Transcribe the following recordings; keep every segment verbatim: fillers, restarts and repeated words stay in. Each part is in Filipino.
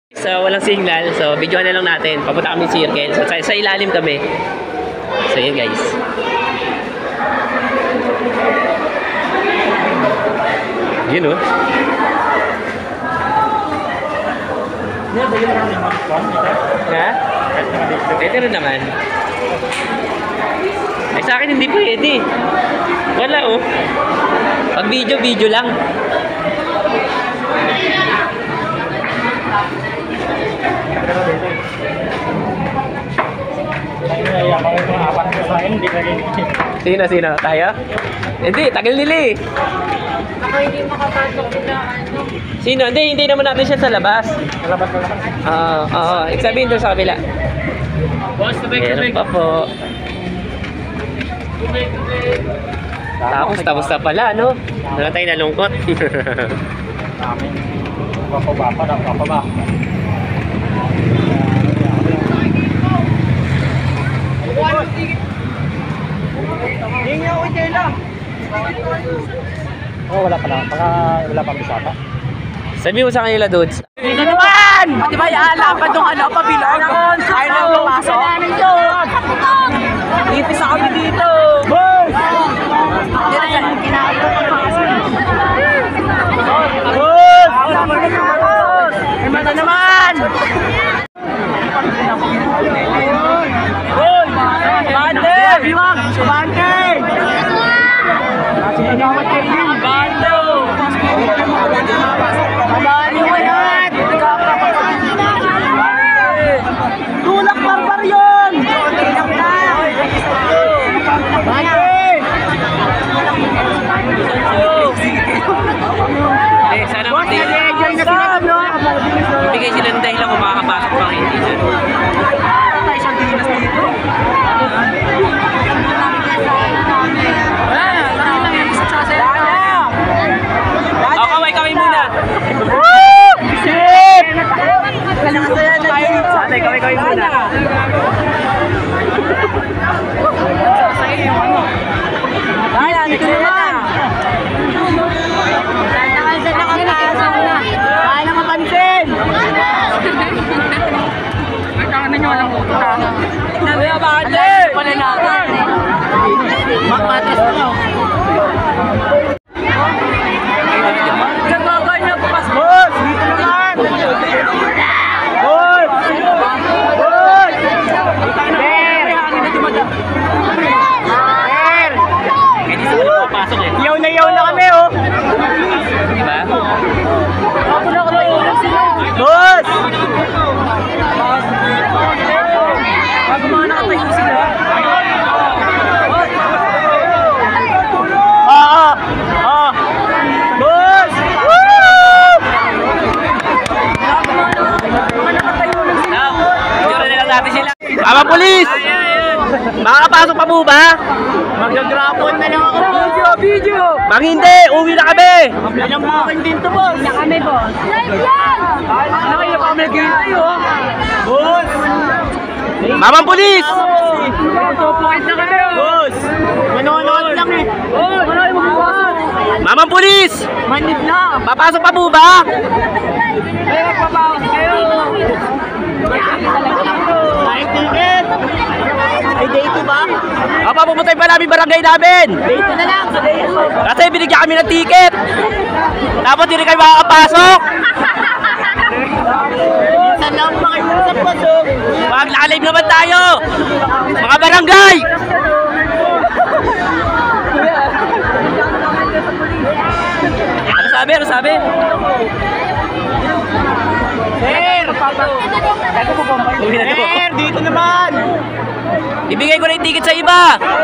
So, walang signal. So, video na lang natin. Papunta kami circle. So, sa, sa ilalim kami. So, yun guys. Yun o. Oh. Ha? Pwede rin naman. Ay, sa akin hindi pwede. Wala oh. Pag video, video lang. Sino, sino? Tayo? Hindi, tagal nila eh. Ako hindi makapasok na ano. Sino? Hindi, hindi naman natin siya sa labas. Sa labas na labas. Oo, oo. Sabihin doon sa kabila. Boss, tubig, Meron tubig. pa po. Tubig, tubig. Tapos, tapos na pala, no? Wala tayo nalungkot. Amin. Papaba pa na, papaba. Hindi niya ako Jela. Oh, wala pala. Baka wala pang bisata. Sabi mo sa kanila, dudes. Dito naman! Di ba yaalapan nung ano, pabilog? Ayaw na pumasok. Ipisa kami dito. Boy! Dito dyan. Boss! Ay, mata naman! Boy! Bante! Biwag! Bante! Sinagawat kayo din. Bante! Madali mo yan! Tulak barbar yun! Tulak na! Bante! Eh, sana matigil. Ibigay sila ng dahilan kung makakapasok pa hindi dyan. Tayo siyang dinas dito. O, kaway, kaway muna. Sip! Sanay, kaway, kaway muna. Ay, dito naman! Ay, nakapansin! Nagkakan ninyo walang pupunta. Sabi na ba, Ate? Pananakan. Magpatas mo. Nagmagay na bukas. Boss! Dito naman! Boss! Boss! Per! Kaya di sila makapasok eh. Yaw na yaw na kami oh! Diba? Ako na ako na yung sila. Boss! Bago mga nakatayo sila. Oo! Oo! Boss! Woo! Mga nakatayo na sila. Now, itsura na lang natin sila. Mga pulis! Makakapasok pa po ba? Mag-grapon na lang ako. Video, video. Mang hindi! Uwi na kami! Ilang bukan din to, boss. Na kami, boss. Live yan! Ano kayo pa kami nag-hintay, oh? Boss! Mamang pulis! two point na kayo. Boss! Manonood lang eh. Oh, wala kayo magpapasok. Mamang pulis! Manid na. Papasok pa po ba? Kaya magpapasok kayo. Ay, ticket. Ay, date ba? Opa, pupuntayin pa namin barangay namin! Date na lang. Sa date. Kasi binigyan kami ng ticket! Tapos hindi kayo makakapasok! Saan lang makiusap ko, so? Mag-live naman tayo! Mga barangay! Ano sabi? Ano sabi? Sir! Uwi na to. Sir! Dito naman! Ibigay ko na yung ticket sa iba.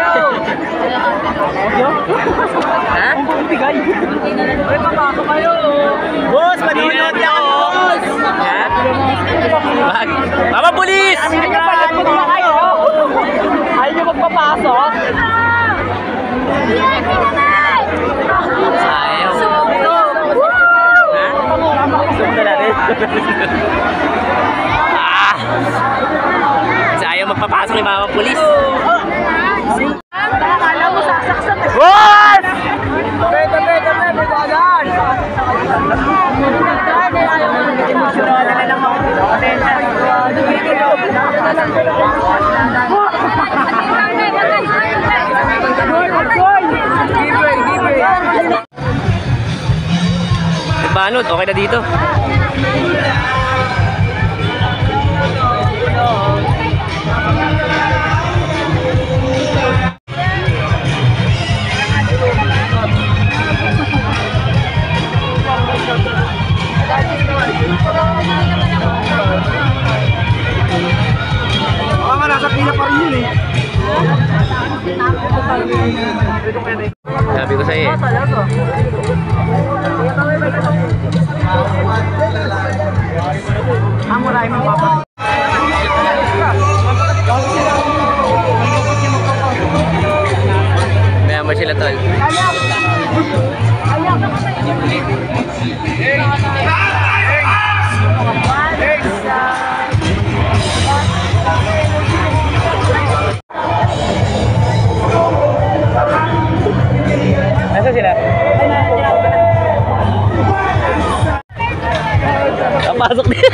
Ha? Ay, papasok kayo. Boss! Manunood na ako! Ha? Wag. Mama pulis! Nagpalapot na kayo. Ayaw niyo magpapasok? Ayaw. Ha? Zoom na natin. Ah! Kasi ayaw magpapasok ni mama pulis. Akala mo sasaksak. Boss! Tabi, tabi, tabi, may bagan. Ayaw mo nag-emotional na lang ako. Manod, okay na dito. Baka nga nasa pila pa rin yun eh. Sabi ko sa'yo eh. Ang maraming mga papa. May amor sila tol. Nasa sila? Napasok din.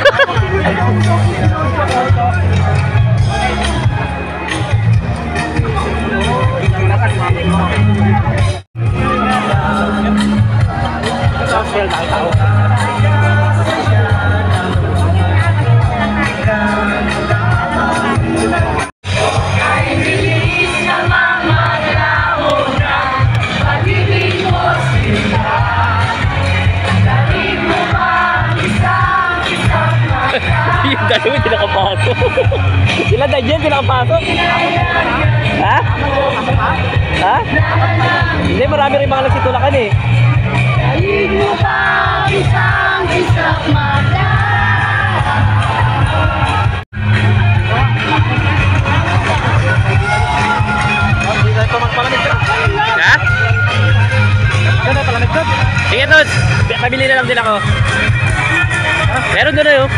Yung dalawa hindi nakapasok. Sila na dyan, hindi nakapasok. Ha? Ha? Hindi, marami rin mga nagsitulakan eh. Ayun mo pa isang isang mata. Ha? Sige, Tots. Pabili na lang din ako. Meron doon na yun.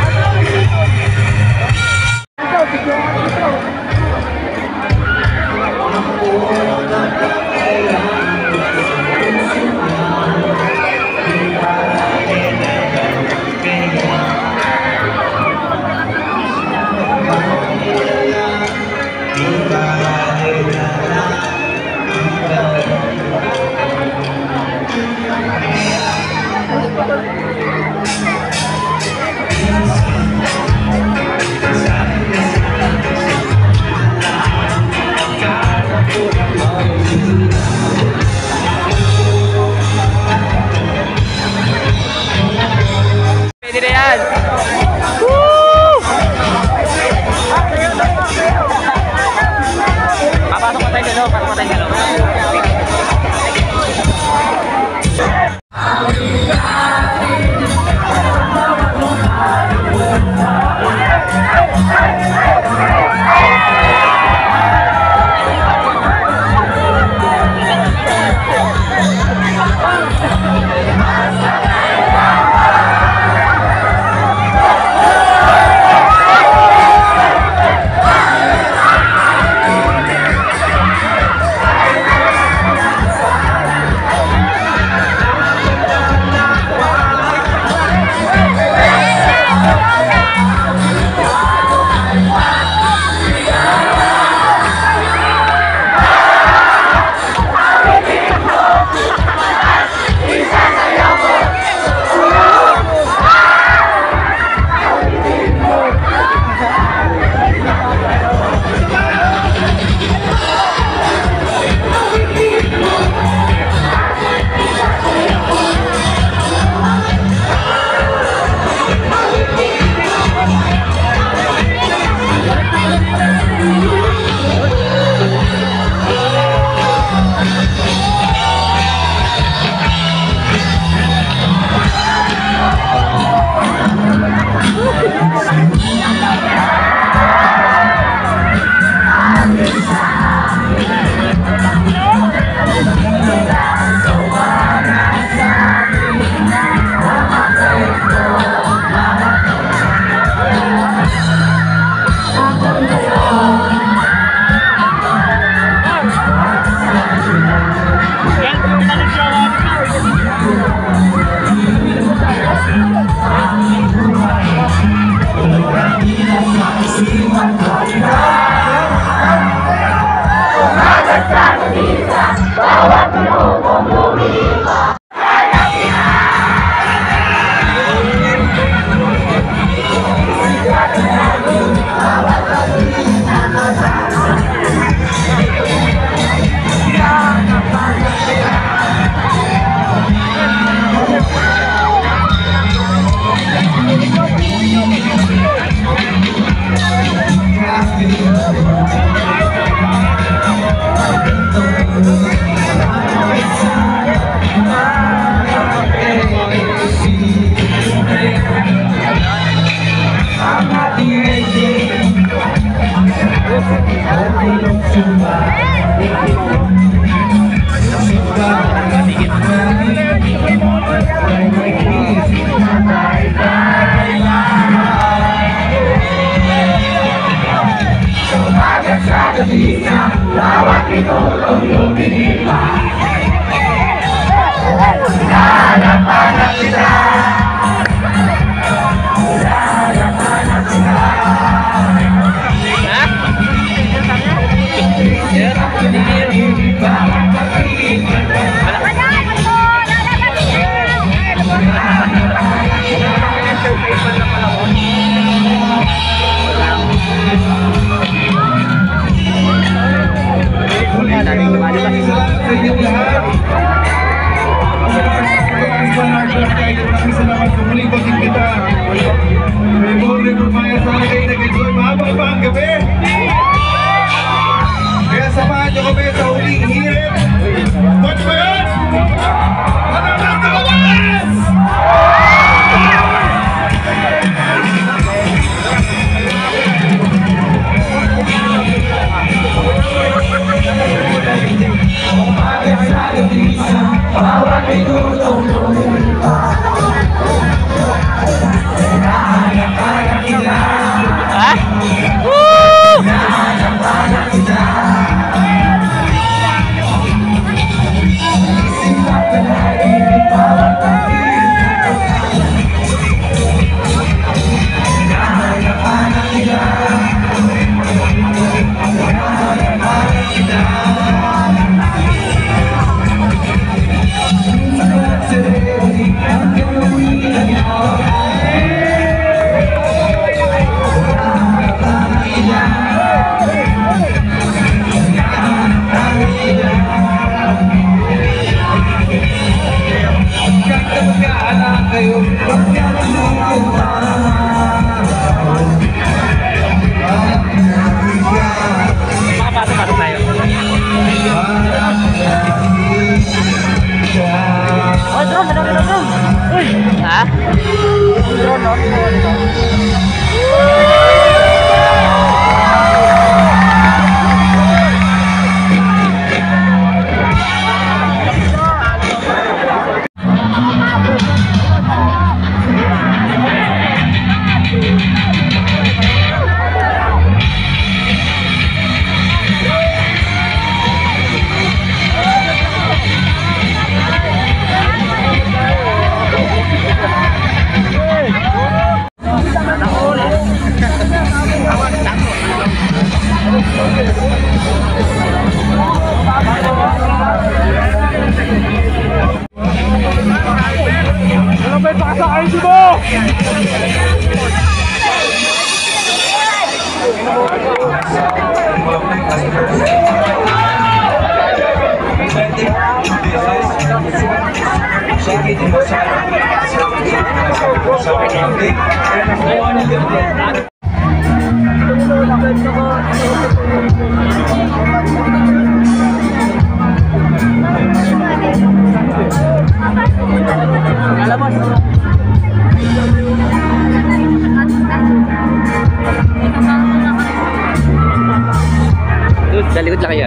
Pwede na yan. Woo! Papasok pa tayo dalaw, papasok pa tayo dalaw. Bawat minuto bumili pa. Dude, sa likod lang kayo.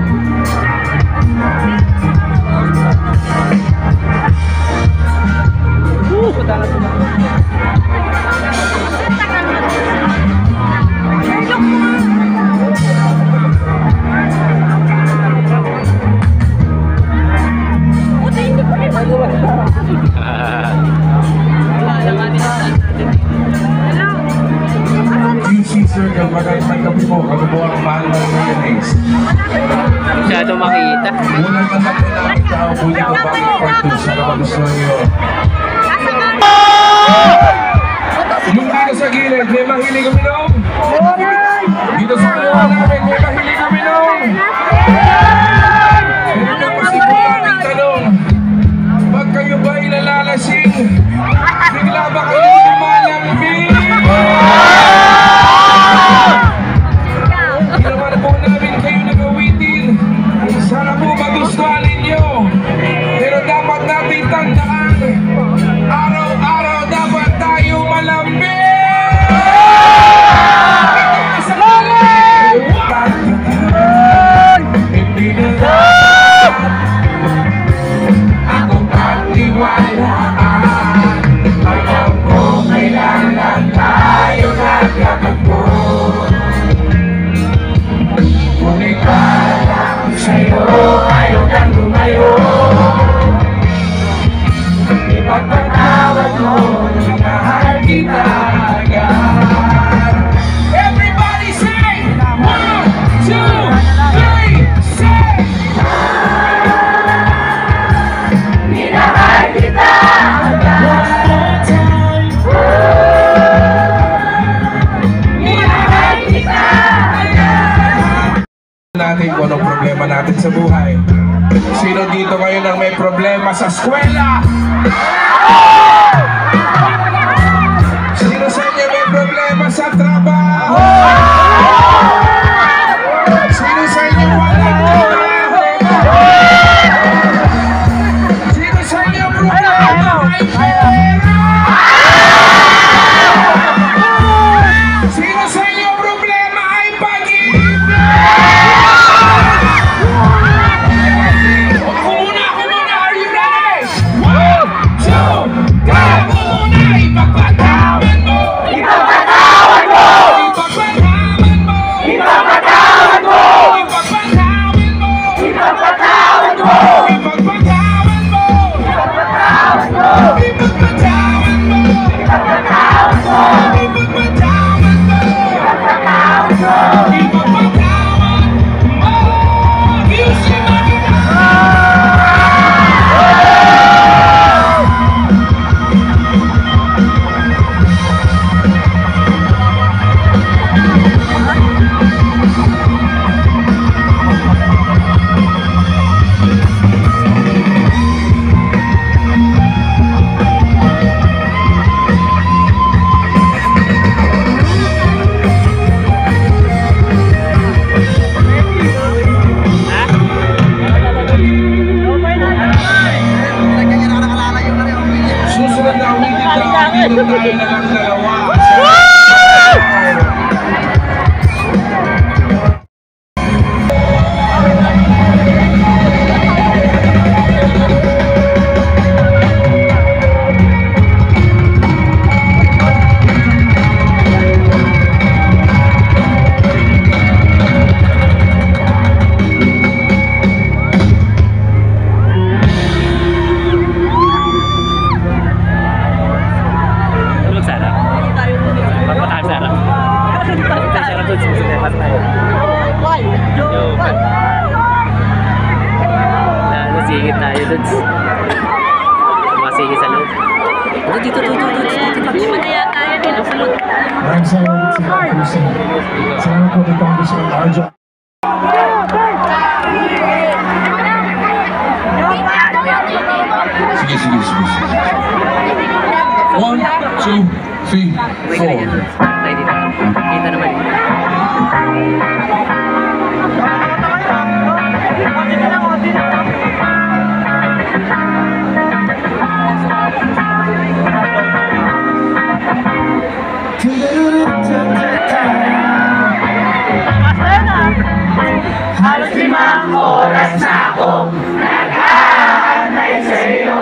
Uh, patalas na. Q C Circle, magandang gabi po. Ako po ang mahal ng mayonnaise. Masyado makita. Unang anak ko na ang kahapon dito bago pagto sa gusto nyo. Yung dito sa gilid, may mahilig kami nung. Dito sa kalawa namin, may mahilig kami nung. Ito po si Putating tanong. Pag kayo ba ilalalasing, bigla ba kayo lumalambing? Ginawan po namin kayo nagawitin. Sana po magustuhan ninyo. Pero dapat natin tandaan, araw-araw dapat tayo malambing! Sa kalit! Hindi na ako pagtiwalaan. Alam ko kailangan tayo nagkakagpo. Ngunit parang sa'yo ayaw kang lumayo. Ipagpatawad mo na mahal kita agad. Everybody say, one, two, three, say! Minahal kita agad. One more time. Minahal kita agad. Natin kung anong problema natin sa buhay. Sino dito ngayon ang may problema sa eskwela? Sino sa inyo may problema sa trabaho? Sino sa inyo walang trabaho? Sino sa inyo problema ay pera? Sino sa inyo problema ay pag-ibig? Ako muna, ako muna, are you ready? One, two, three! Ako muna, ipagpatawad mo! Ipagpatawad mo! Ipagpatawad mo! Ipagpatawad mo! Ipagpatawad mo! Ipagpatawad mo! Ipagpatawad mo! Ipagpatawad mo! Ipagpatawad mo! Ipagpatawad mo! Ipagpatawad mo! Ipagpatawad mo! Ipagpatawad mo! Ayusin mo kita! Susunod na ulitin tayo, dito tayo na lang dalawa. Tulog sana. Papatawag sana. Sana doon, susunod tayo. Yo, nasigit tayo doon. Masigit sa loob. Dito, dito, dito, dito, dito. Maraming salamat sa mga puso. Salamat po dito ang gusto ng Arjo. Sige, sige, sige, sige. One, two, three, four. Tayo dito. Kita naman. Halos limang oras na akong nag-aanay sa'yo.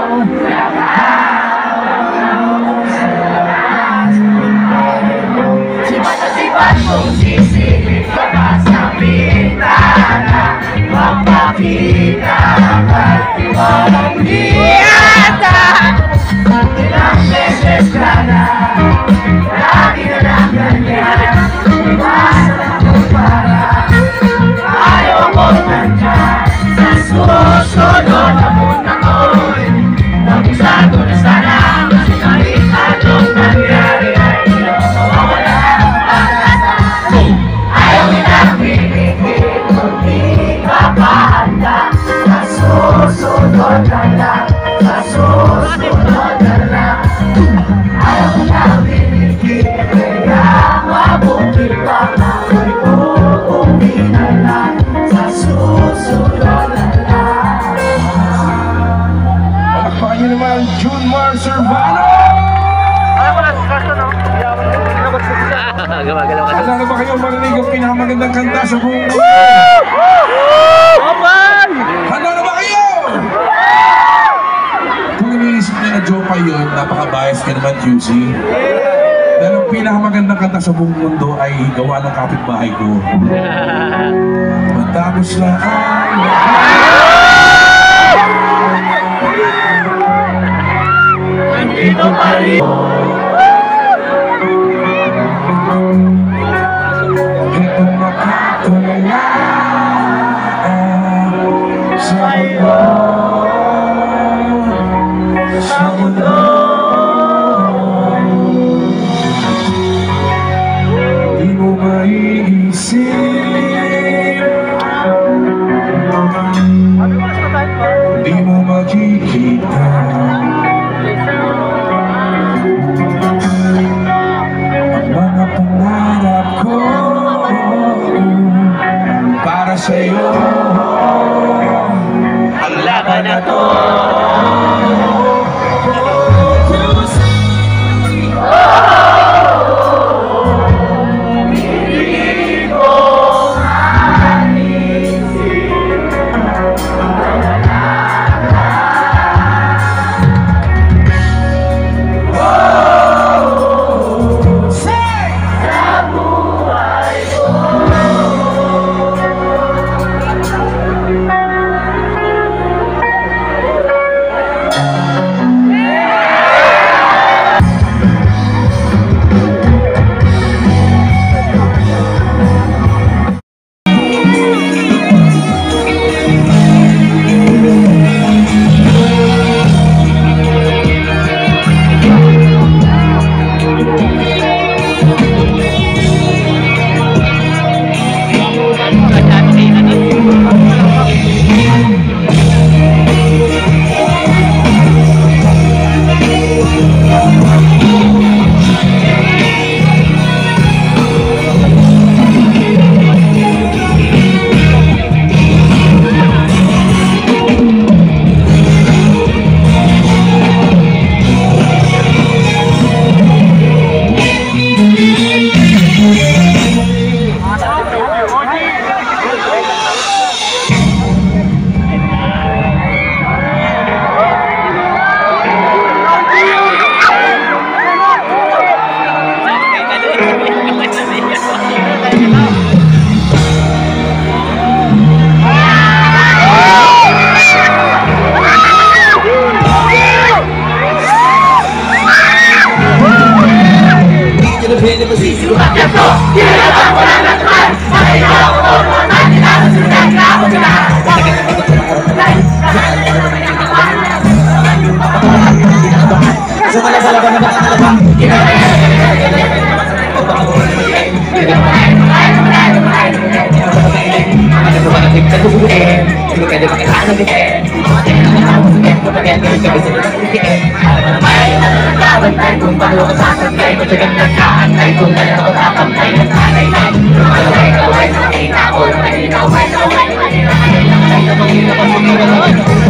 Sipat-sipat kong sisilip ka pa sa bintana, mapakita ka't walang niyata. Ilang beses ka na, lagi na lang ganyan. Iwasan ako para ayaw ko nandyan. Sa susunod na muna ko'y nabusado na sana. Kasi kahit anong nangyari ay iyong mawawala ang pag-asa. Ayaw nilang pinipil kung di ka pahanda. Sa susunod na lang, sa susunod na lang. Ayaw nilang pinipil kaya mabuti pa na ako'y uuwi na lang. Sa susunod na lang. Palakpakan niyo naman, Junmar Servano! Gumagalaw ka. Handa na ba kayo marinig ang pinakamagandang kanta sa buong mundo? Handa na ba kayo? Kung iniisip niya na joke pa yun, napaka-bias ka naman, Q C. Dahil ang pinakamagandang kanta sa buong mundo ay gawa ng kapitbahay ko. Matapos na ang Nandito pa rin. ito makatulala sa mundo, sa mundo. Di mo maiisip, di mo makikita ang mga pangarap ko para sa'yo. Ang laban na to, Hindi ka ko na kaya ngayon gabi sila nagtikiin. Alam mo naman ay nakakabantay kung paano ka sasagay. Matyagang nagkaantay kung na ako kakantay. Nagkanay lang, lumalaway na away sa nakita ko. Nakalina away na away, nakalina away na away na pangina pa sumira ko.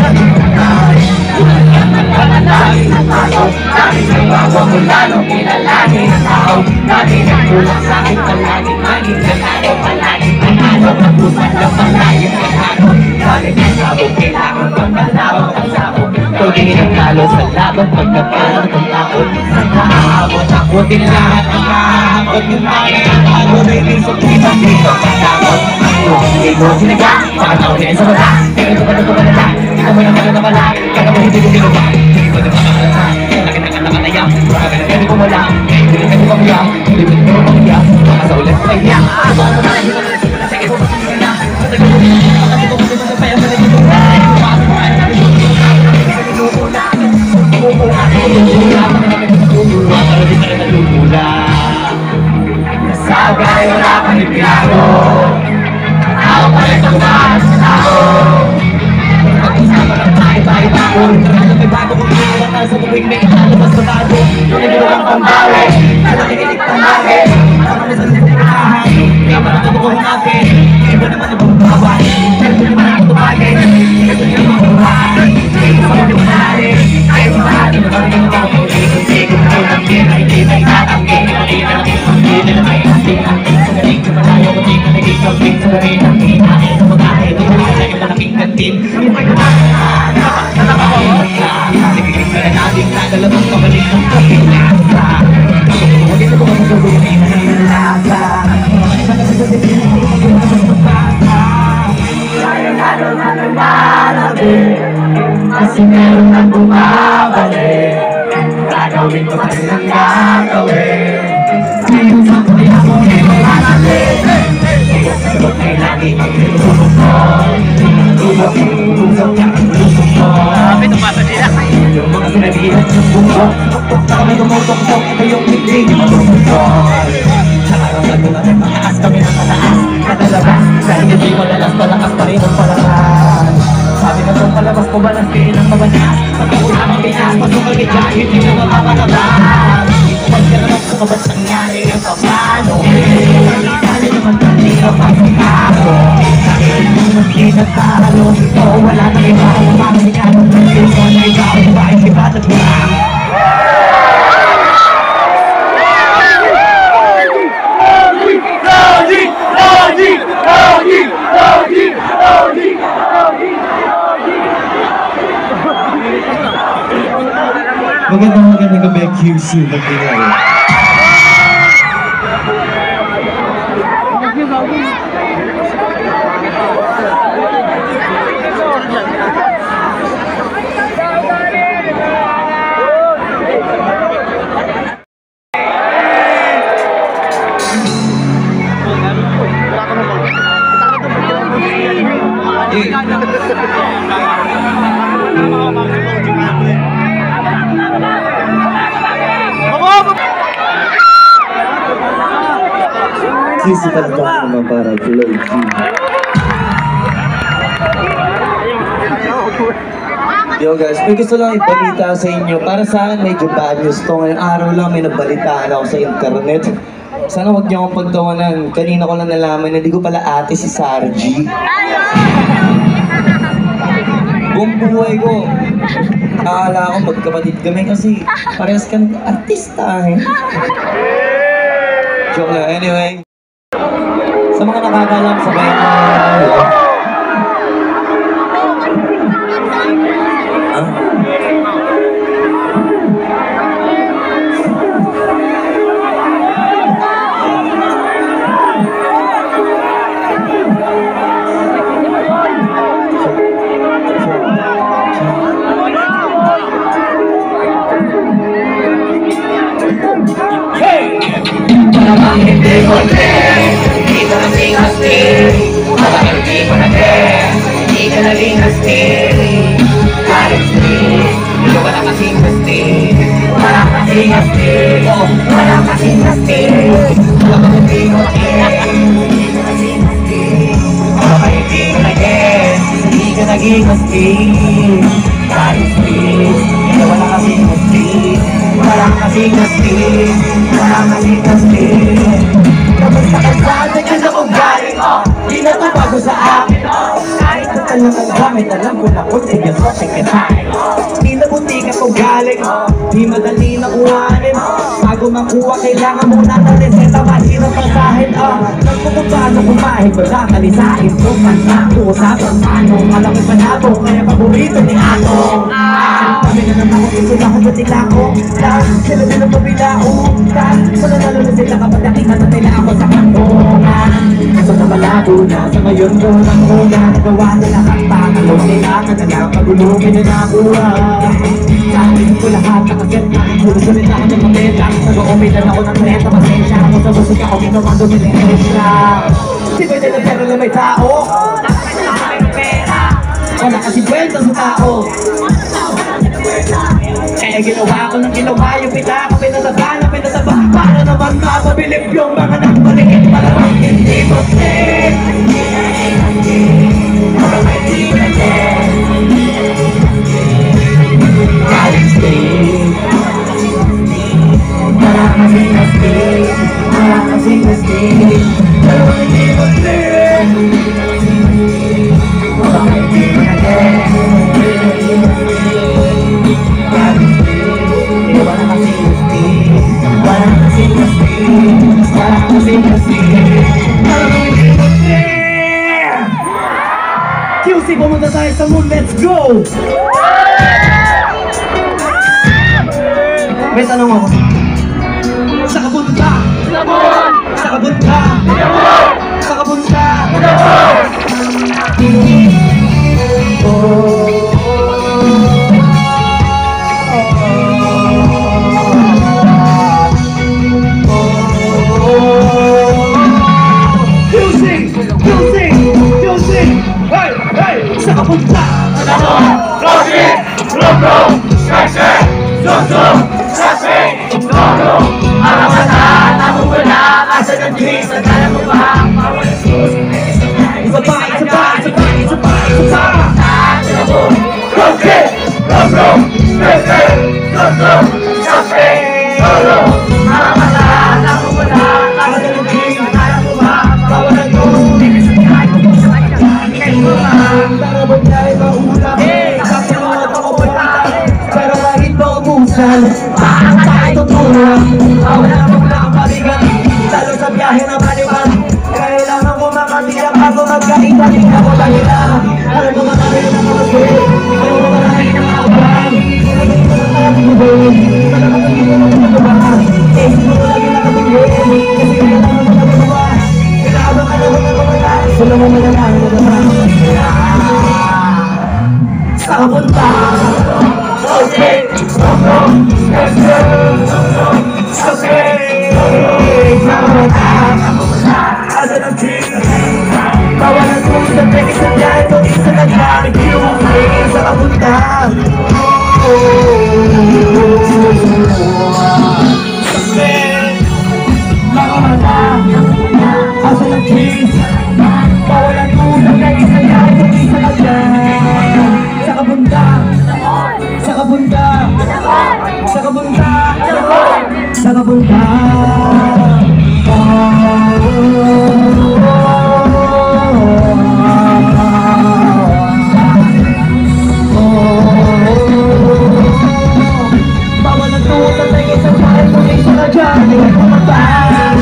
Dami sa tao, dami sa bago kung lalo kinalagi ng tao. Dami nagtulak sa akin palagi, maging ganado, palagi panalo. Magpusan lang palagi panalo. Dami na sabog, kailangan pang malawang ang sabog. Tugingin ang talo sa laban, pagkapalang ng tao. Saan naaabot ako din lahat ang mahabot. Yung mga nakago, rin sa kibang dito katakot. Hindi mo sinaga, saka tao din sa wala. Pero ito pa na ito pa na lang, ikaw mo naman na wala. Kaya mo hindi ko binuwa. Hindi ko na makakalata, laki na ka nakataya. Baka ka na pwede ko wala, hindi ka di pamilya. Hindi ko na pamilya, baka sa ulit sa kanya. Ito ang mga hindi ko na sige na sige ko sa sige na. Sa tayo ko na, kasi ko kasi ko na paya sa naging ko. Baka sa mga hindi ko na nilukula. Nilukula, nilukula, nilukula, pero di ka rin nalukula. Nasagay, wala ka ni Piano. Ako pa rin sa kumakas sa tao. Pag-isama ng tayo-tayo tao. Karala may bago kong pinawakal sa tuwing may ilalabas sa bago. Yung nagulog ang pambawi, sa nakikinig ng lagi. Sa kami sa sitikahan, kaya marami ko humapin. Iba naman ang pagbabawan, pero di naman ako tumagay. Ito niya ang makuhaan, ito sa mga manali. Ayaw sa lahat, ito ba rin ang mga hindi ko na ulang din, ay di na itatanggi. Hindi na lang yung hindi na may hati. Sa galing ko malayo ko din na naging camping sa galing ng kinain. Sa mga ito, hindi na yung malaking kantin. Yung may kumakain, nakakawawag ka. Nagiging ka na natin na dalawang kabalik ng kapinasa. Huwag ito ko magagawin na hinilasa. Kaya lalo na nalalabi, kasi meron nang bumabalik. Gagawin ko pa rin ang gagawin. Ngayon sa kaya mo may malalalik. Sagot ay lagi mag-ilusok mo. Tulog, tulog ka, ilusok mo. May tumasa sila. Yung mga sinabihan yung bumok. Saka may tumutok-tok, ito yung kiting matumutok. Sa araw na tulad ay mataas kami ng mataas. Katalabas, dahil hindi malalas, malakas pa rin ang palakas. Sabi na itong palabas ko, balas kayo ng mabanas. Pagkakulang ang pinas, pasumagit dyan, hindi na makakalabas. Pag ka naman sa kabas nangyari ang kapano. Dali naman kanina pasok ako. Dahil yung pinagtalo, oo wala nang iba ang mga sinyano. Yung mga na iba ang iba ay iba at lang. Loading! Loading! Loading! Loading! Loading! Magandang magandang gabi, Q C. Magdingay. Sisi talaga naman para Flow G. Yo guys, may gusto lang ibalita sa inyo. Para sa akin medyo bad news to. Ngayong araw lang may nabalitaan ako sa internet. Sana huwag niyo akong pagtawanan. Kanina ko lang nalaman na hindi ko pala ate si Sarji. Buong buhay ko, akala ko magkapatid kami kasi parehas kami artista eh. Joke lang. Anyway, sa mga nakakalam, sabay ko. Huh? Parang hindi ko din, hindi ka naging hastin. Parang hindi ko na din, hindi ka naging hastin. Alex Lee, hindi ka na kasing hastin. Parang kasing hastin, parang kasing hastin. Parang hindi ko din, hindi ka naging hastin. Parang hindi ko na din, hindi ka naging hastin. Alex Lee. Walang kasing astig, walang kasing astig. Kamusta ka saan, ganyan ako galing, oh. Di na to bago sa akin, oh. Kahit na talagang gamit, alam ko na kung sige so sikirain, oh. Di na buti ka ko galing, oh. Di madali na kuhanin, oh. Bago makuha, kailangan muna ng reseta. Mahirap pasahin, oh. Nagpupupano kumahin, wala kalisahin. Kung pantako, usapang mano, malaki panabo, kaya paborito ni Ano. Kami na naman ako, gusto na ako sa tila ko. Dahil sila din ang pabilao. Dahil wala nalo na sila kapag nakikita nila ako sa kantongan. Kaso na malabo na, sa ngayon ko lang muna. Nagawa na lahat pa, kalong kailangan na lang pagulungin na nakuha. Sabihin ko lahat, nakaset na, sulit ako ng mameta. Nag-umitan ako ng treta, pasensya ako sa musika ko, ginawa dominensya. Sibay na pera na may tao. Wala kasi kwenta sa tao. Kaya ginawa ko ng ginawa yung pita ko, pinataba na pinataba. Para naman mapabilip yung mga nagmaliit. Para bang hindi mo stay. Para may di na din. Galing stay. Para kasing na stay. Para kasing na stay. Para may di mo stay. Para may di na din. Q C, pumunta tayo sa moon, let's go! May tanong ako. Sa kabunta! Sa kabunta! Sa kabunta! Oh. Sa kabunta! Rocky, Rogo, Sese, Zozo, Sese, Rogo. Ang mata, namumula, asa ng Diyos, at alam mo ba, bawal ang sus, isa pa, isa pa, isa pa, isa pa, isa pa. Rocky, Rogo, Sese, Zozo, Sese, Rogo. Ang mata, namumula, asa ng Diyos, at alam mo ba, bawal ang sus, Tarabot tayo maulap. Kasunod ako pala. Pero kahit maubusan, parang tayo tutulong. Wala mo na ang pabigat, lalo sa biyahe na baliwan. Kailangan ko makatiyak ako magkaita. Di ako tagila. Alam mo makabili ng mga sweet. Alam mo marami ng kawan. Alam mo ba yun? Alam mo hindi mo nakatubahan. Eh, hindi mo lagi nakatulog. Kasi kailangan mo nakatubahan. Kailangan ka naman ng mga lahat. Wala mo na lang ang sa kabunta. Okay, Rogo, Sese, Sese, sa kabunta. Asa ng Diyos, bawal ang kung sa peke sa biyahe ko, isa na gamit yung sa kabunta. Sese, sa kabunta. Asa ng Diyos, bawal ang kung sa peke sa biyahe ko, isa na gamit sa kabunta. Sa kabunta. Sa kabunta. Sa kabunta. Bawal ang tuwa sa tingin sa bahay kung isa na dyan. Hindi ko matay.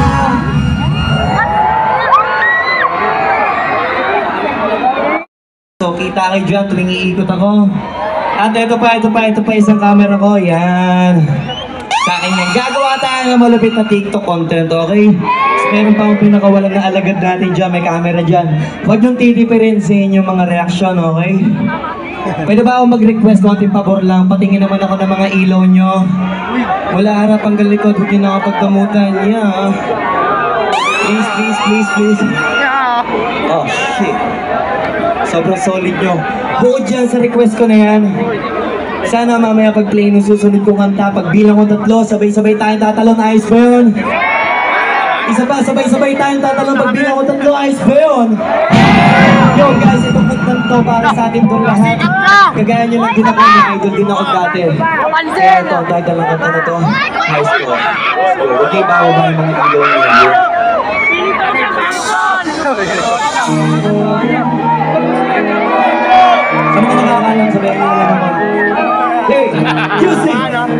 So, kita kayo dyan tuwing iikot ako. At ito pa, ito pa, ito pa isang camera ko. Yan. Sa akin yan. Gagawa tayo ng malupit na TikTok content, okay? So, meron pa akong pinakawalan na alagad natin dyan. May camera dyan. Huwag niyong titipirin sa inyong mga reaksyon, okay? Pwede ba ako mag-request konting pabor lang? Patingin naman ako ng mga ilaw nyo. Wala harap hanggang likod. Huwag niyo nakapagkamutan. Yeah. Please, please, please, please. Oh, shit. Sobrang solid nyo. Bukod dyan sa request ko na yan, sana mamaya pag-play ng susunod kong kanta, pag bilang ko tatlo, sabay-sabay tayong tatalon. Ayos ba yun? Isa pa, sabay-sabay tayong tatalon. Pag bilang ko tatlo, ayos ba yun? Yo guys, itong kanta lang to para sa ating doon lahat. Kagaya nyo lang din ako, may idol din ako dati. Kaya ito, dahil lang kanta na to, high school. Huwag kayo bago ba yung mga ilaw nyo. Sa mga nakakalang, sabihin nyo lang ako. Hey, music!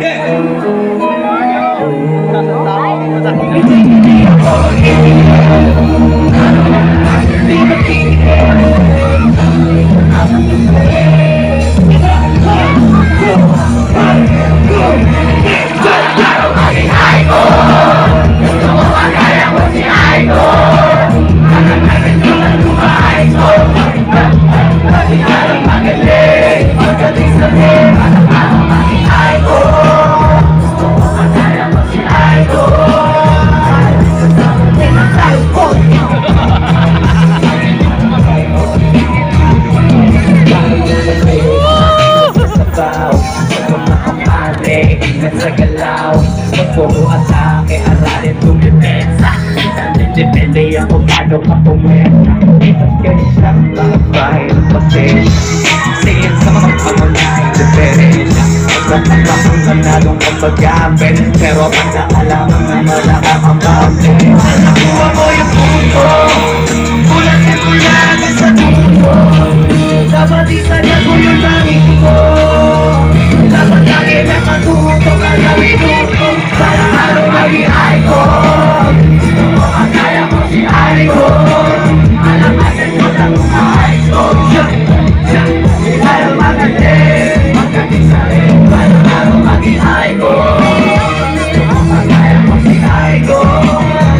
Sa galaw, puro atake, aralin tumipensa. Depende ako paano ka pumesa. Kaya siya makapahit ang pasensya. Sige sa mga pamunay, diferensya. Magkakaba kung nanalong kang mag-gamit, pero pag naalaman na malaka ang bawin. Nakuha mo yung puto, bulan na bulan sa puto. Dapat isa niya ko yung langit ko. Dapat lagi na matuto ka na minuto. Para araw maging icon. Gusto mo akaya mo si icon. Alamasin mo lang kung icon. Ayaw magaling, magaling sa rin. Para araw maging icon. Gusto mo akaya mo si icon.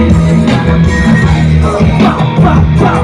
Pop, pop, pop.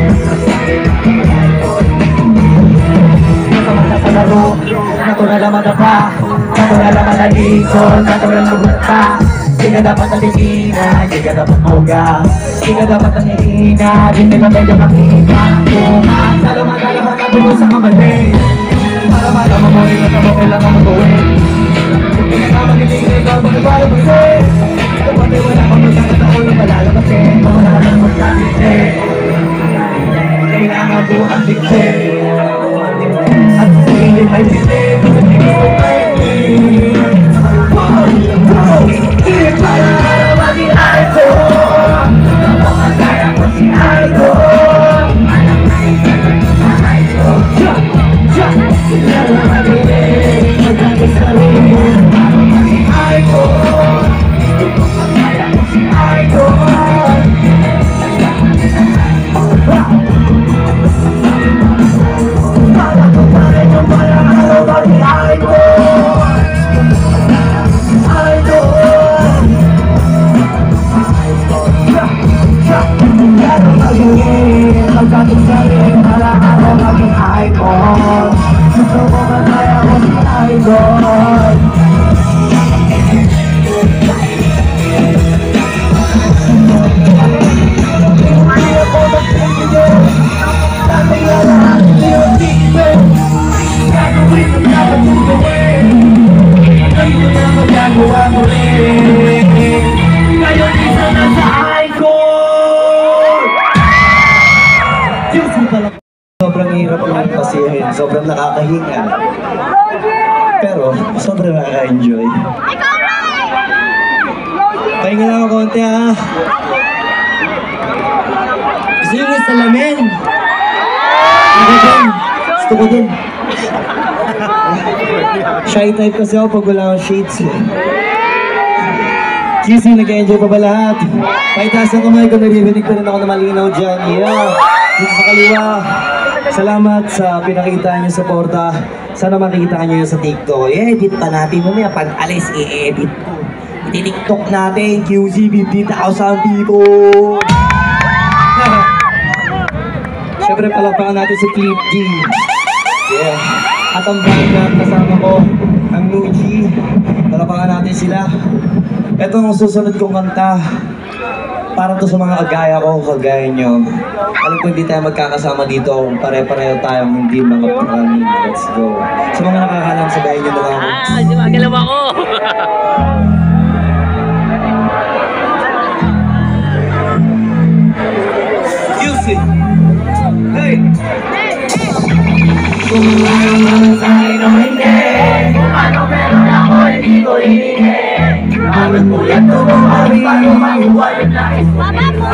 Natural naman na pa, natural naman na ikon, natural na buta. Di ka dapat naligina, di ka dapat moga. Di ka dapat nangihina, di ka medyo makita. Salamat, salamat ka bumo sa kamali. Para malaman mo rin at mo kailangan mag-uwi. Di ka naman nilingin, ikaw mag-ibalo mo rin. Kapag di wala kang magkakata ko yung malalabasin. Wala nang magkakit. Kailangan buong dikte. At hindi may sisip, hindi gusto kayo. Hindi para maging icon. Mga kaya ko si icon. Alam na isa na yung icon. Sila na magiling, magkakit sa rin. Para maging icon. Mga kaya ko si icon. Para ko pa rin yung parang araw maging icon. Icon. Para maging magkakit sa rin. Para araw maging icon. Gusto mo ba kaya ko si icon. Hindi ako magpapigil. Dati yan lahat hindi yung tigil. Gagawin mo dapat yung gawin. Alam ko na magagawa mo rin. Ngayon isa na sa icon. Diyos mo talaga. Sobrang hirap lang pasihin, sobrang nakakahinga. Pero sobrang nakaka-enjoy. Pahinga lang ako konti ha. Gusto nyo yung salamin? Ako din. Gusto ko din. Shy type kasi ako pag wala akong shades eh. Q C, nag-enjoy pa ba lahat? Paitaas ng kamay ko, naririnig ko rin ako na malinaw dyan. Yeah! Dito sa kaliwa. Salamat sa pinakita niyo sa porta. Sana makikita niyo yun sa TikTok. I-edit pa natin mamaya. Pag alis, i-edit ko. I-TikTok natin. Q C, fifty thousand people. Siyempre palakpakan natin si Clip G. Yeah. At ang band na kasama ko, ang Nuji. Palakpakan natin sila. Ito ang susunod kong kanta. Para to sa mga kagaya ko, kagaya nyo. Alam ko hindi tayo magkakasama dito kung pare-pareho tayong hindi mga prani. Let's go. Sa mga nakakalam, sabayin nyo na lang ako. Ah, di ba? Galaw ako. Music! Hey! Kung mayroon ka man sa'kin o hindi, kung ano meron ako hindi ko hihingi. Pagod mo yan tumumari, bago makuha yung nais ko.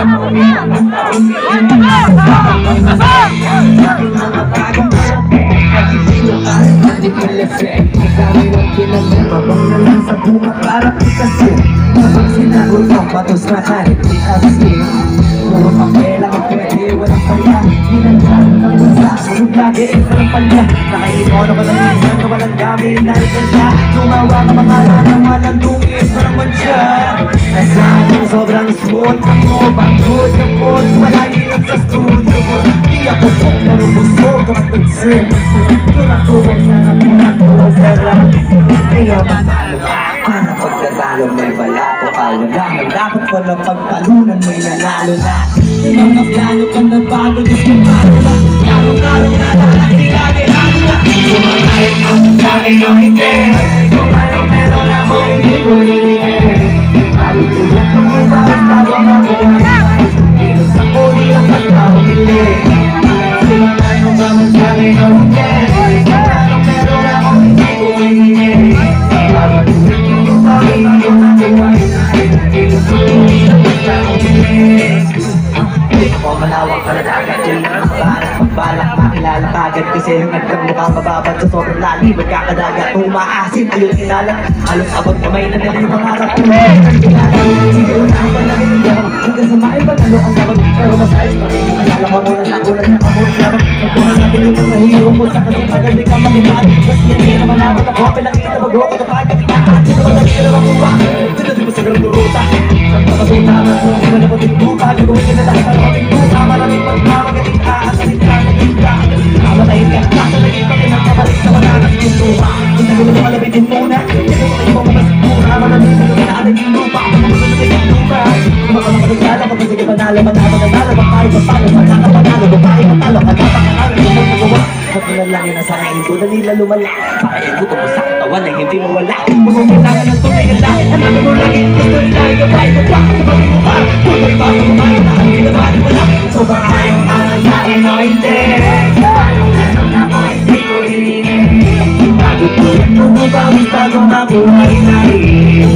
Mabang na lang sa bunga para pikasin. Kapag sinagot ang patos na kahit di asin. Puro papel ang pwede, walang palya. Hinandaan ng bansa, sunod lagi isang palya. Nakainono ka lang minsan na walang gamit dahil kanya. Tumawa ka makala ng walang tungis, walang mansya. Nasa akin sobrang smooth ako, bangkod ng pod. Malagi lang sa studio ko. Di ako po narubusog kapag nag-sing. Tunatuwa sa napunang tulog sa lang. Kaya matalo ka, para pagkatalo may bala o kawalaman. Dapat walang pagtalunan, may nanalo na. Mga plano ka na bago, Diyos ko maro na. Karo-karo na lahat, lagi-lagi na. Kumakayat mo sa akin o hindi, kung ano meron ako hindi ko hihingi. Pagod mo yung bakit bago mabuhay. Ilos ako di lang pagkahumili. Kumakayat mo sa akin o hindi, kung ano meron ako hindi ko hihingi. Pagod mo yung bakit bago mabuhay. Ilos ako di lang pagkahumili. O malawak para dagat, yun lang ang balak. Magbalak, makilala kagad kasi yung nagkamukha mababad sa sobrang lalim. Magkakadagat, umaasin, ayun inalang. Halos abot kamay na nila yung pangarap ko. Siguro na ang panaginigaw, hanggang sa maipanalo ang sabag. Pero masayos pa rin, alala ka muna sa kulang na kamot naman. Magkuhan natin yung mga hero mo sa kasi magaling ka mag-ibat. Mas hindi naman naman ako, pinakita mag-o ko kapag katinaan. Sino ba nagkira lang mo ba? Pinatid mo sa ganun ruta. Pagpapasuta na mo, kung ano ko tinbuka. Gagawin ka na lahat para mapinbuka. Maraming pagmamagaling ka at salita na ganda. Kamatayin ka, nasa naging pagkinang kabalik sa mananas yung tuwa. Kung nagulo mo kalabitin muna, kasi kung kayo mo masigura. Maraming mo na natin yung lupa. Kung nagulo na yung lupa. Kung makapagkala, kung sige panalo, manalo, manalo, magpari, magpalo, sana ka panalo, bumahay, matalo, kanapakanalo, kung magawa. At nalalangin na sa akin ko, dalila lumala. Pakain ko mo sa katawan ay hindi mawala. Pumumulakan ng tunay ang lahat. Ang namin mo lagi, gusto nila ay gabay mo pa. Sabi mo pa, tuloy pa mo kumain na ang ginabali mo lang. Sobrang ayaw ka na sa akin o hindi, kung ano meron ako hindi ko hihingi. Pagod mo yan tumubawis bago mabuhay na rin.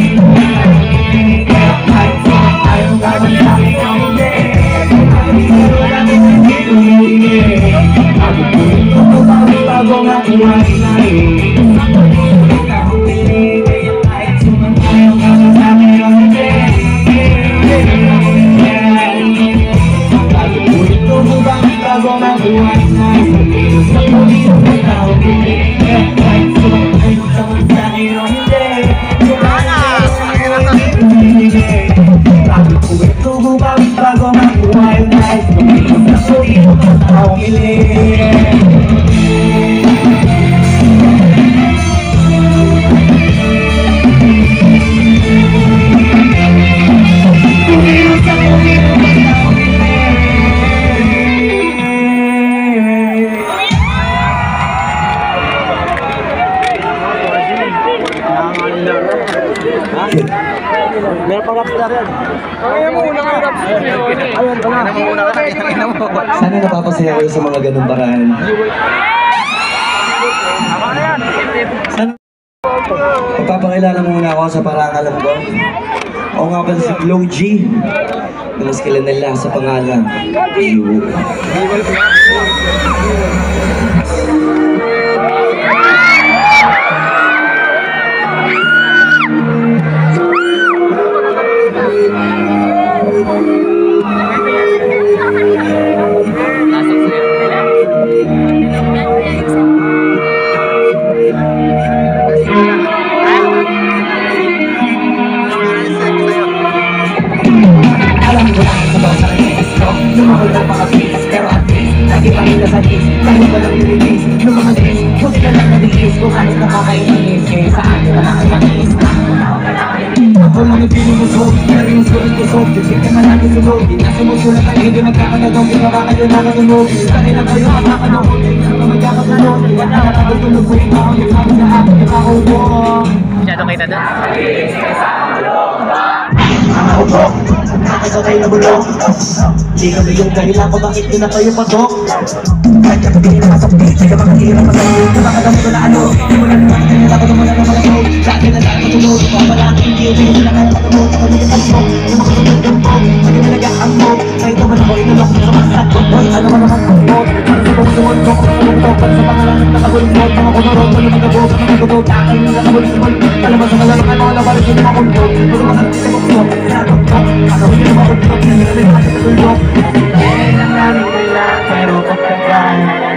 Kaya kahit saan ayaw ka man sa akin o hindi, kung ano meron ako hindi ko hihingi. Pagod mo yan tumubawis bago mabuhay na rin. Kaya kahit saan ayaw ka man sa akin o hindi. Bago mabuhay na sabihin sa pulido na tao hindi. Kahit sumakay sa mensahe o hindi. Bago po ito bumawit bago mabuhay na sabihin sa pulido na tao hindi. Meron pang raps na rin. Kaya mo una kayo raps. Ayun, kaya mo una ka na. Sana napapasaya kayo sa mga ganung paraan. Sana magpapakilala muna ako sa parangalan ko. Ako nga pala si Glow G. Na mas kilala nila sa pangalan. Glow. Ako lang yung pinumusog, pero yung sulit ko sob. Hindi ka man natin sunog, inasumusulat ang hindi magkakatagong. Ginawa kayo nakatunog, kanila kayo ang nakanood. Kung magkakasunod, wala ka nakatunog. Kung ikaw ang ikaw sa akin, ikaw mo. Masyado kita doon? Ang upo bakit ako kayo nabulong? Di kami yung dahilan kung bakit di na kayo patok. Kahit kapag di na masakit, di ka makahirap masakit. Di ba kadami ko na ano? Di mo na naman, di na ako naman ang malasog. Sa akin na lang matulog, papalaki hindi yung hindi sila kaya magamot. Ako nila kasmo, di mo kasunod ng po. Hindi na nag-aang mo, kahit naman ako inulok. Sa masak ko, boy, ano man naman ang mo. Para sa pagsusunod ko, kung tumugtog, para sa pangalan ng nakabulbot. Mga kunarong, mga magabog, mga magabog, aking mga nakabulbot. Alam mo sa malalong ano, alam mo rin yung makuntog. Puro mga nakita ko ko, pinatoktok. Ano hindi na makuntog, hindi na rin natin natulog. Eh, nangaring nila, pero pagkakaan.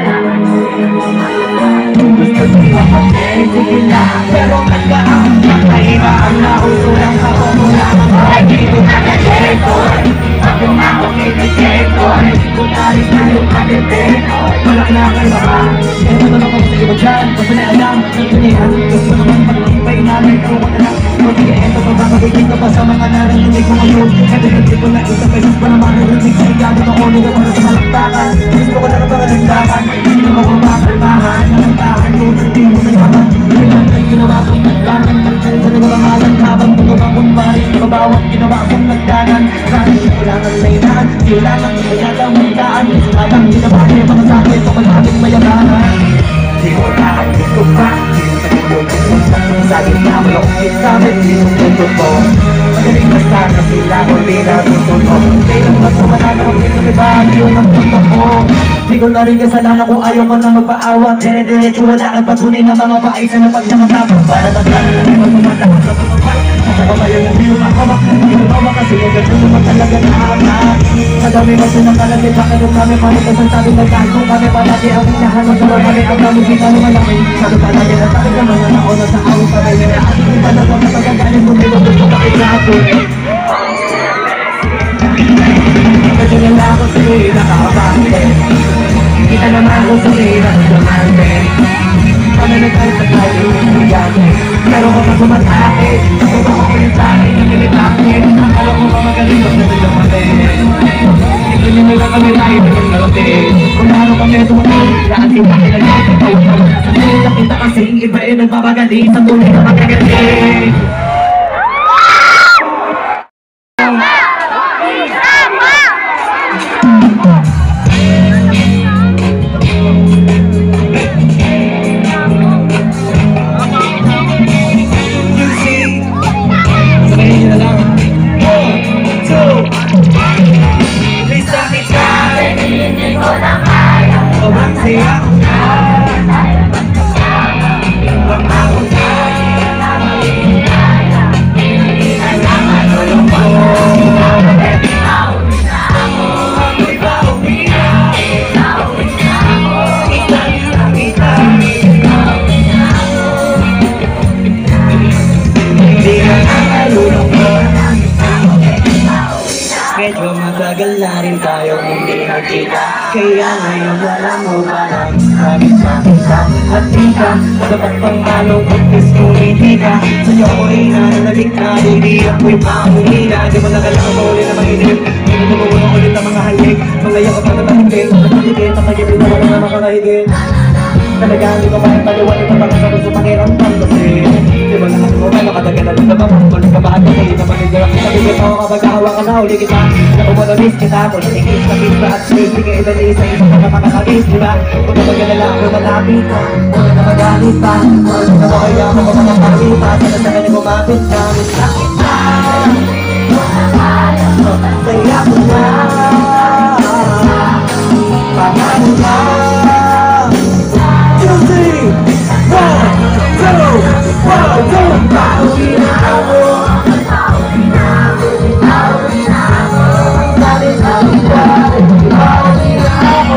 Gusto nila mag-eh, sige lang, pero nagkaan. Nakaiba ang nausulang ako mula. Ay, dito na nag-eto. Ako na ako kinag-eto. Dito na rin na yung kapitid. Wala na kayo ba? Eh, matanong ako sa iba dyan. Basta na alam, nagtunihan. Gusto naman pag-ibay namin, pero wala na. Mag-i-eto pa ba? Magiging ka pa sa mga narinig ko ngayon. Kasi hindi ko na isang beses pa naman narinig sa igadot ako nila para sa malaktakan. Gusto ko na ka para nagdakan. Hindi mo ko makalmahan. Nalaktakan ko, hindi mo na yaman. Bilang kayo ginawa kong nagdakan. Sa nagmamahalan habang tutuwa kong pari. Mabawat ginawa kong nagdakan. Kahit kailangan na inaan, kailangan kaya daw magdaan. Habang ginawa niya mga sa akin, pagkakabing mayabahan. Di ko lahat gusto pa, di ko natulog. Sa gitna mo lang kisamit, di ko tuntun mo. Magaling na sana sila ko, di na tuntun mo. Di lang mas kumalala ko, di ko nabagyo ng tuntun mo. Di ko na rin kasalanan kung ayaw ko na magpaawat. Dire-diretso wala kang patunin ng mga paisa na pag namatapos. Para magkala na naman tumatapos sa tumatapos. Saka ba yung hindi umakawak, hindi umakawak kasi yung ganyan naman talaga na anak. Sa dami mo sinakalatid, bakit yung kami panitas ang sabi nagkago kami palagi ang hinahanap sa mga kami ang kami di kami malaki. Sabi palagi na tayo naman na nauna sa awang kami nila at hindi pa naman matagagaling kung pinutod ko bakit na ako. Kasi nila ako sa'yo nakakabante. Kita naman ako sa'yo nakakabante. Kami nagkalit tayo yung gagawin. Pero kapag sumatakit, ako ba ko ulit tayo na nilitakit. Alam ko ba magaling ko sa silang matin. Ito nyo nila kami tayo na nagkarotin. Kung ano kami tumatin, lahat kita kilagay. Sa nila kita kasi yung iba ay nagpapagaling. Sa tuloy na magagaling. Medyo matagal na rin tayo hindi nakita. Kaya ngayon alam mo parang kami sa kita. At di ka dapat pang malungkot is kung hindi ka. Sa'yo ko rin nananalig na hindi ako'y mahulina. Di mo nakalang mo ulit na mahilig. Hindi mo muna ulit ang mga halik. Mga yakap na natahigit. Natahigit, natahigit na wala na makakahigit. Talaga hindi ko mahal paliwanag na baka sa pakiramdam. Kasi di ba naman mo na nakatagal na lang na baka ka ba at hindi na magigilak. Sabigit ako kapag kahawa ka na uli kita. Na umalabis kita ko na tingis na pizza at space. Di ka ilali sa isa ka makakabis, di ba? Kung nabagalala ako malapit ka, muna na magalit pa. Kung na mo kaya mo makakabit pa. Sana sa galing umapit ka, sakit na. Saya ko na. Pangano na. One, two, one, two, pauwi na ako. Pauwi na ako, pauwi na ako. Sabi sa iba, pauwi na ako.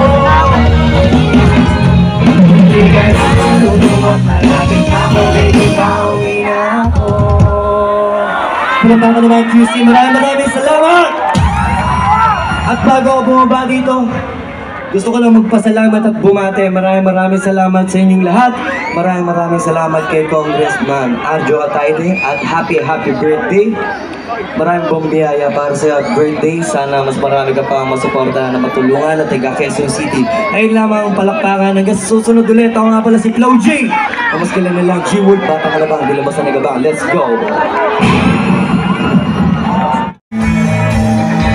Hindi ka na malulunod, malapit ako, baby, pauwi na ako. Pinatama naman Q C, maraming maraming salamat! At bago ako bumaba dito, gusto ko lang magpasalamat at bumate. Maraming maraming salamat sa inyong lahat. Maraming maraming salamat kay Congressman Arjo Atayde at happy happy birthday. Maraming pong biyaya para sa birthday. Sana mas marami ka pa masuporta na matulungan at taga Quezon City. Ayun lamang ang palakpakan. Hanggang sa susunod ulit. Ako nga pala si Flo J. Mas kilala lang G-Wood. Bata ka na ba? Dilabas na nagabang. Let's go!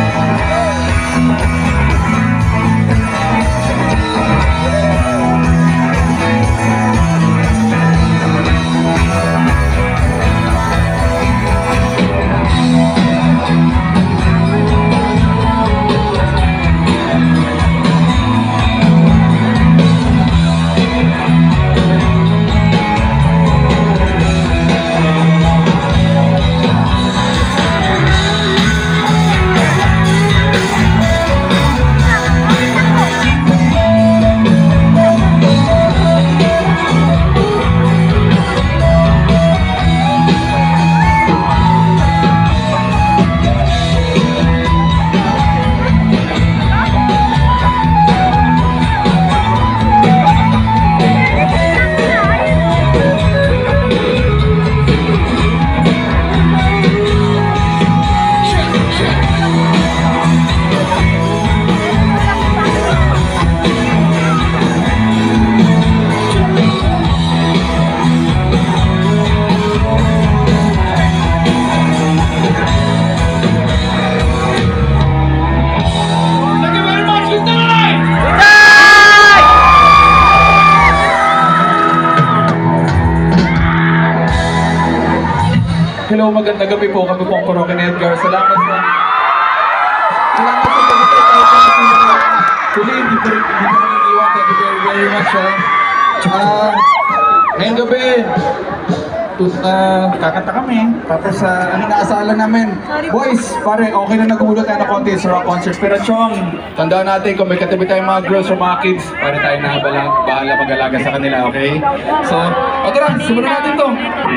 magandang gabi po. Kami po ang Kurokin Edgar. Salamat sa... Salamat sa pag-itay tayo sa mga Tuloy, hindi ko rin iwan. Thank you very, very much. Ha? Tsaka, ngayong gabi, uh, kakanta kami. Tapos, uh, ano naasalan namin? Boys, pare, okay na nag-uulot tayo na konti sa rock concert. Pero Chong, tandaan natin kung may katabi tayong mga girls or mga kids, pare tayo na bahala, bahala mag-alaga sa kanila, okay? So, o tara, simulan natin to.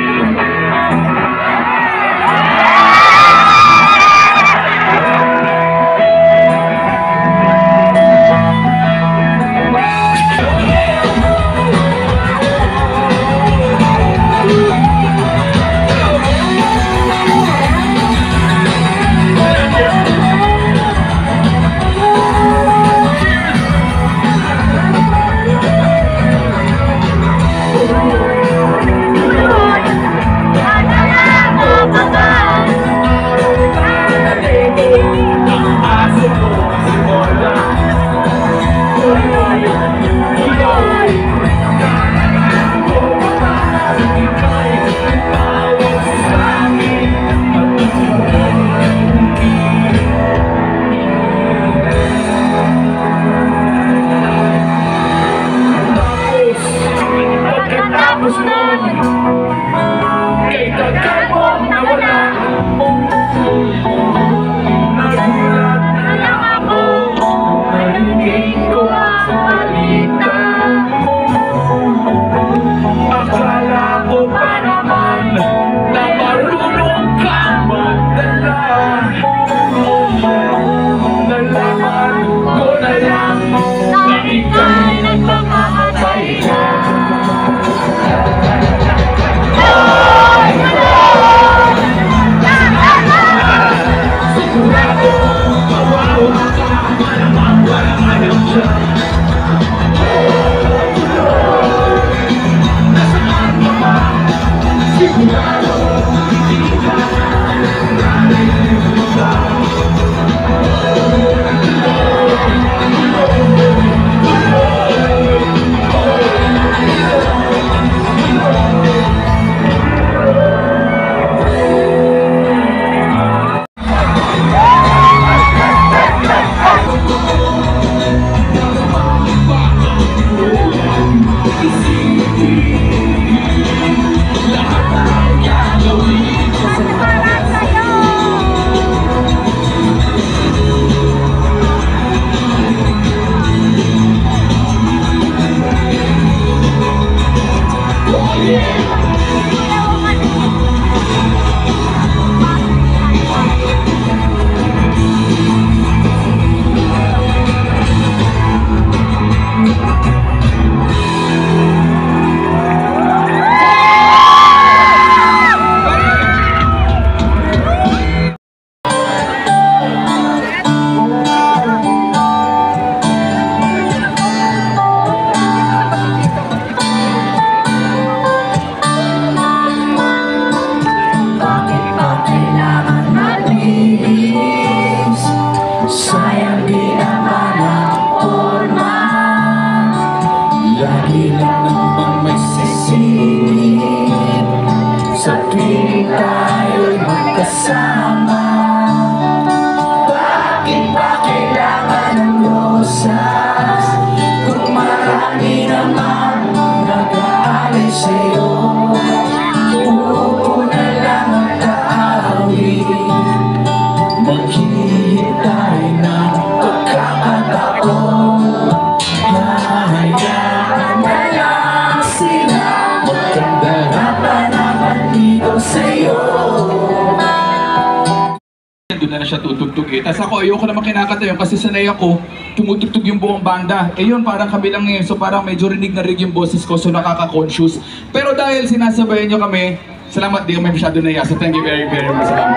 Doon na na siya tutugtugin. Tapos ako, ayoko naman kinakanta yun kasi sanay ako, tumutugtog yung buong banda. Eh yun, parang kami lang ngayon. So parang medyo rinig na rig yung boses ko, so nakaka-conscious. Pero dahil sinasabayan nyo kami, salamat, di kami masyado naiya. So thank you very, very much. Salamat.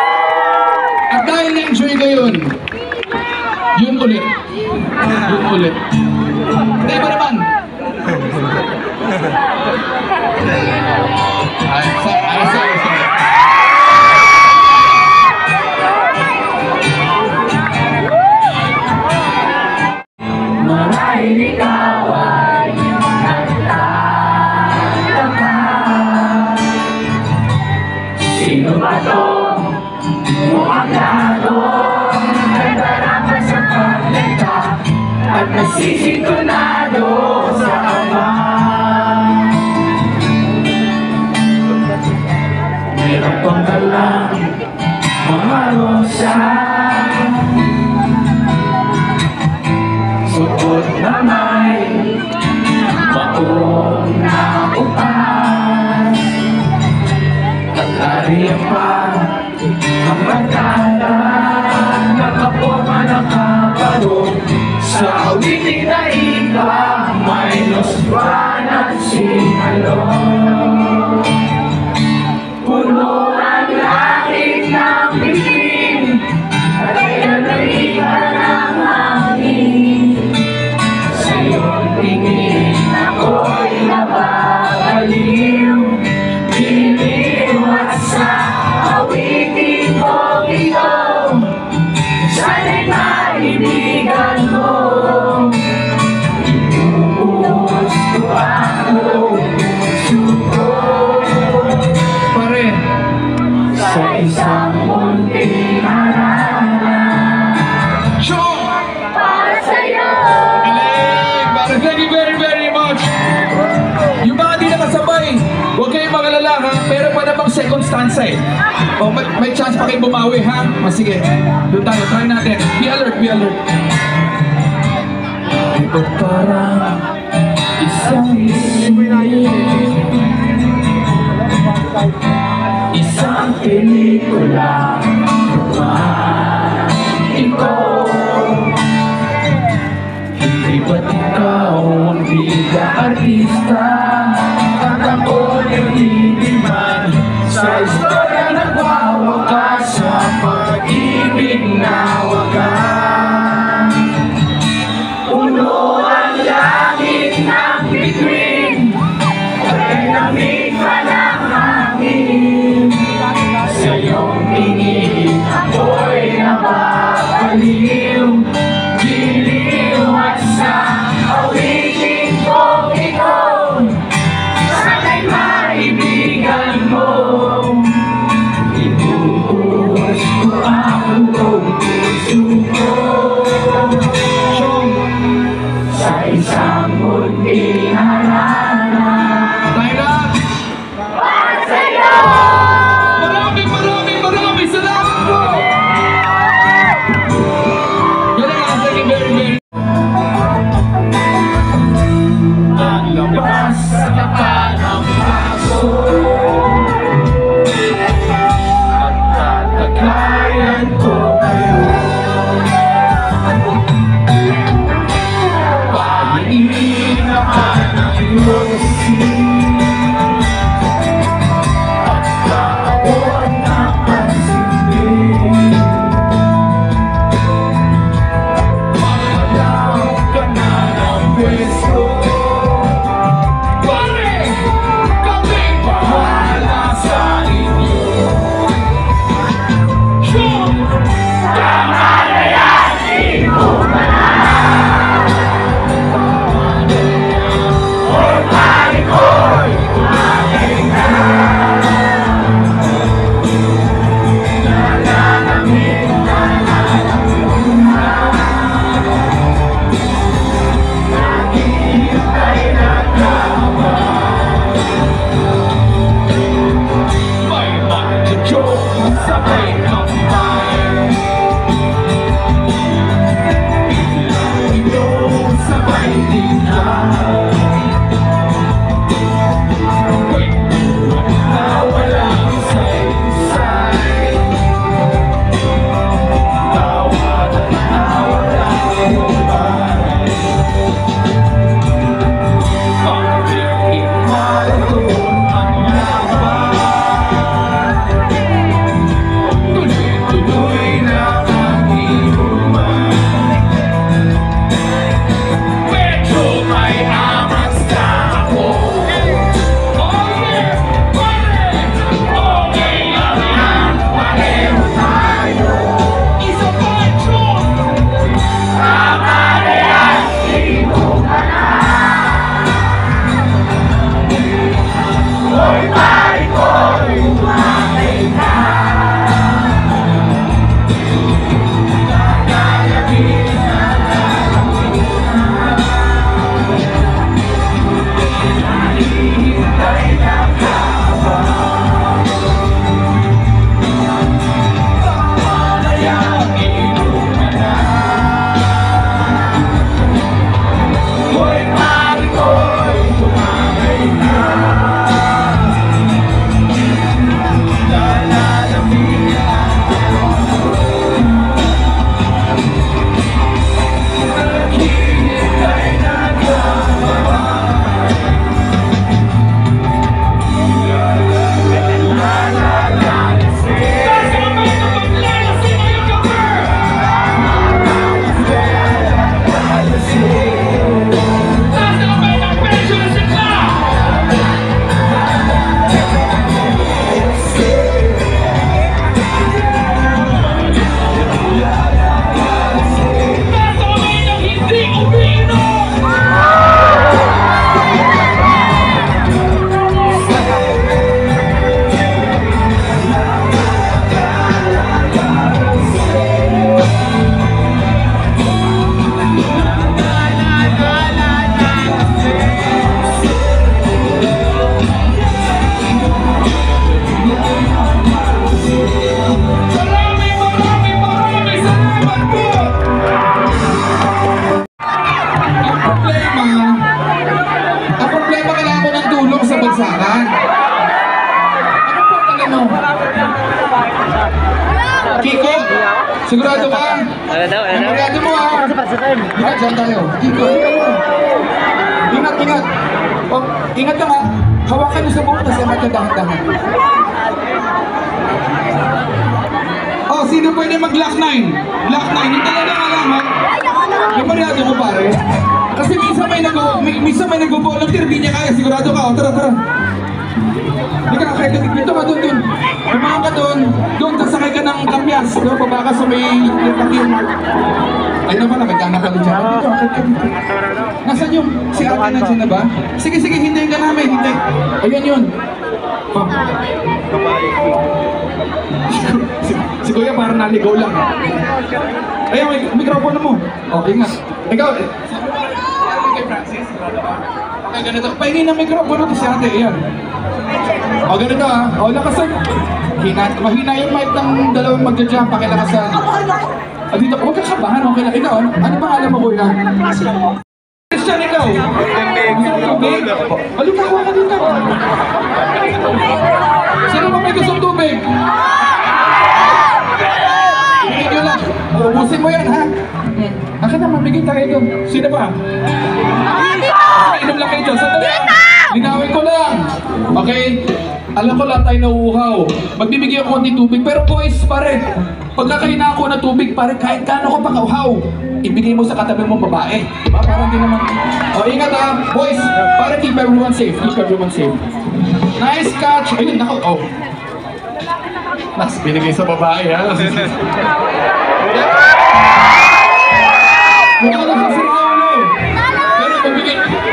At dahil na-enjoy ko yun, yun ulit. Yun ulit. Hindi ba naman? Ay, sorry, ay, sorry, sorry. Sino ba Sisintonado sa ama. Meron pang dalang mga rosa, suot na may maong na upas. Tatariyan pa ang batata, nakaporma nakabarong sa awitin na iba, may noswan at singalong. Puno ang langit ng bituin, at pinanalihan ng hangin. Sa iyong tingin ako'y nababaliw, biniw at sa awitin ko ito, sana'y maibigan mo. Inuubos ko ang puso ko sa isang munting halalan. Show! Para sa'yo. Galing! Para, thank you very, very much. Yung mga di nakasabay, huwag kayong magalala ha. Meron pa namang second stanza eh. O, may, may chance pa kayong bumawi ha. O, sige, doon tayo, try natin. Be alert, be alert. Ito parang isang isip, isang pelikula, kumain ko. Hindi ba't ikaw ang bida artista, at ako nagtitiman sa istorya nagwawakas sa pag-ibig na wakas. Puno ang lahat Sigurado ka? Ano daw, ano daw? Sigurado mo ah. Ingat, dyan tayo. Ikot, ikot. Ingat, ingat. Oh, ingat lang ah. Hawakan mo sa buhok kasi angat na dahan-dahan. Oh, sino pwede mag-Glock nine? Glock nine, yung talaga alam ha? Yung pareado mo pare. Kasi minsan may nag minsan may nag-volunteer, di niya kaya. Sigurado ka, oh, tara, tara. Hindi ka, kaya dito ka doon, doon. Umahan ka doon, doon kasakay ka ng kamyas. Doon, baba ka sa may nagpakiyong mark. Ay na pala, may tanong ka doon dyan. Dito, akit ka dito. Nasaan yung, si ate na dyan na ba? Sige, sige, hintayin ka namin, hintay. Ayan yun. Oh. Si, si Kuya parang naligaw lang. Ayan, may mikropono mo. Okay nga. Ikaw, eh. Sabi mo kay Francis, okay, ganito. Pahingin ng mikropono to si ate, ayan. O, ganito ah. O, lakasan. Hina, mahina yung mic ng dalawang magja-jump. Pakilakasan. O, dito, huwag kang kabahan. Okay lang. Ikaw, ano pangalan mo, Kuya? Christian, ikaw. Gusto mo tubig? Halikawa ka dito. Sino ba may gustong tubig? Ibigay nyo lang. Ubusin mo yan, ha? Akin na, mabigay tayo doon. Sino ba? Inom lang kayo dyan. Sandali. Linawin ko lang. Okay? Alam ko lang tayo nauuhaw. Magbibigay ako ng tubig. Pero boys, pare, pagka kayo na ako ng tubig, pare, kahit kano ko pa kauhaw, ibigay mo sa katabi mong babae. Diba? Parang di naman. O, ingat ha. Boys, para keep everyone safe. Keep everyone safe. Nice catch. Ayun, nako. Oh. Nas, binigay sa babae, ha? Mukha lang sa siraulo. Pero magbigay.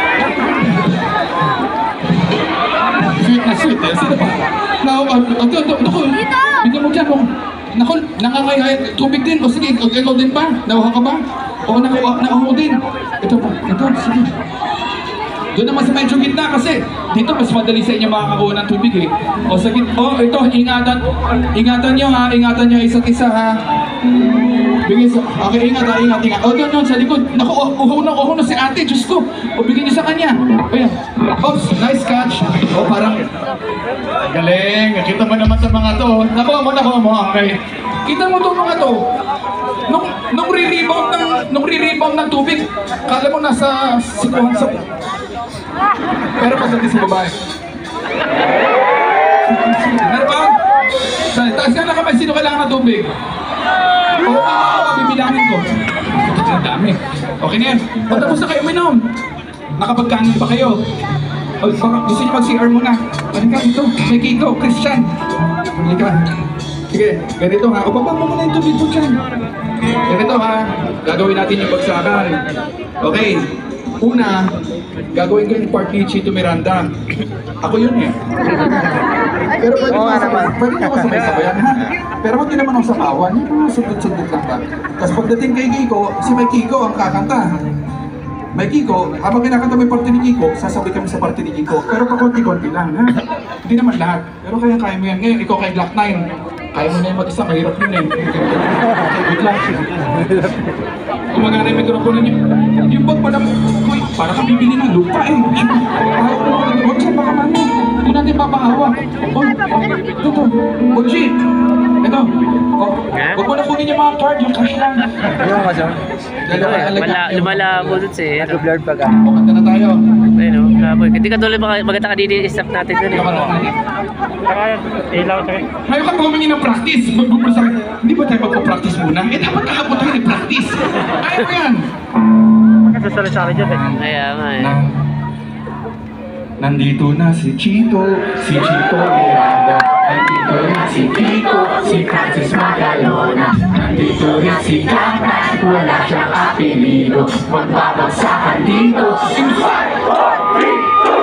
Sweet na sweet, eh. Sino pa? Now, uh, ito, ito, ito. Bigyan mo dyan, oh. Naku, nangangayay. Tubig din. O sige, ikaw din ba? Nauha ka ba? O nauha, nauha din. Ito pa, ito, sige. Doon naman sa medyo gitna kasi dito mas madali sa inyo makakakuha ng tubig eh. O sa gitna, oh ito, ingatan, ingatan nyo ha, ingatan nyo isa't isa ha. Bigyan sa, okay, ingat ha, ingat, ingat. O doon, doon, sa likod. Naku, uhaw na, uhaw na si ate, Diyos ko. O bigyan nyo sa kanya. Ayan. Oops, nice catch. O parang, galing. Kita mo naman sa mga to. Nakuha mo, nakuha mo. Okay. Kita mo to mga to. Nung, nung re-rebound ng, nung re-rebound ng tubig, kala mo nasa sikuhan sa... Pero pagdating sa babae. Narapang? Taas ka na kamay, sino kailangan ng tubig? Oo, ako, bibilangin ko. Ang dami. Okay na yan. O tapos na kayo uminom. Nakapagkanin pa kayo. O baka gusto niyo mag-C R muna. Halika dito, may Kiko, Christian. Halika. Sige, ganito ha. O baba mo muna yung tubig po dyan. Ganito ha. Gagawin natin yung bagsakan. Okay. Una, gagawin ko yung part ni Chito Miranda. Ako yun eh. Pero pwede mo pwede mo sabay-sabayan ha. Pero huwag din naman ako sa kawan. Yung mga sundot-sundot lang ba. Tapos pagdating kay Kiko, si may Kiko ang kakanta. May Kiko, habang kinakanta mo yung parte ni Kiko, sasabay kami sa parte ni Kiko. Pero pa konti-konti lang ha. Hindi naman lahat. Pero kaya kaya mo yan. Ngayon, ikaw kay Glock nine. Kaya mo na yung mag-isa, mahirap yun eh. Okay, good luck. Gumagana yung mikropono niyo. Yung bag pa naman, uy, para kang bibili ng lupa eh. Ayaw ko naman, huwag siya baka mami. Hindi natin papahawak. Oh, ito to. Ochi, ito. Oh, huwag mo na kunin yung mga card, yung cash lang. Yung kasi. Lumalabo dun siya. Nag-blurred pa ka. O, kanta na tayo. Ayun o, laboy. Hindi ka tuloy maganda ka dito, i-stop natin dun eh. Ngayon ka humingi ng practice. Magbubusa ka. Hindi ba tayo magpa-practice muna? Eh, dapat kahapon tayo i-practice. Ayaw mo yan. Magkasali-sali dyan eh. Kaya nga eh. Nandito na si Chito, si Chito Miranda. Nandito rin si Kiko, si Francis Magalona. Nandito rin si Kaka, wala siyang apelido. Magbabagsakan dito. In five, four, three, two,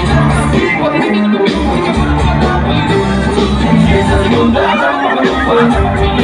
Chino.